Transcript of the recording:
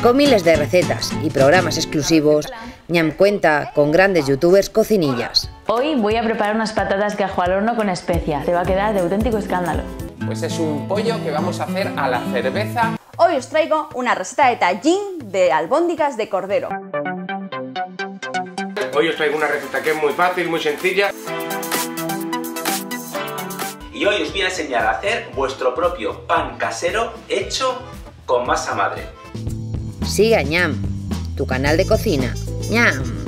Con miles de recetas y programas exclusivos, Ñam cuenta con grandes youtubers cocinillas. Hoy voy a preparar unas patatas gajo al horno con especia. Te va a quedar de auténtico escándalo. Pues es un pollo que vamos a hacer a la cerveza. Hoy os traigo una receta de tagín de albóndigas de cordero. Hoy os traigo una receta que es muy fácil, muy sencilla. Y hoy os voy a enseñar a hacer vuestro propio pan casero hecho con masa madre. Sigue a Ñam, tu canal de cocina. Ñam.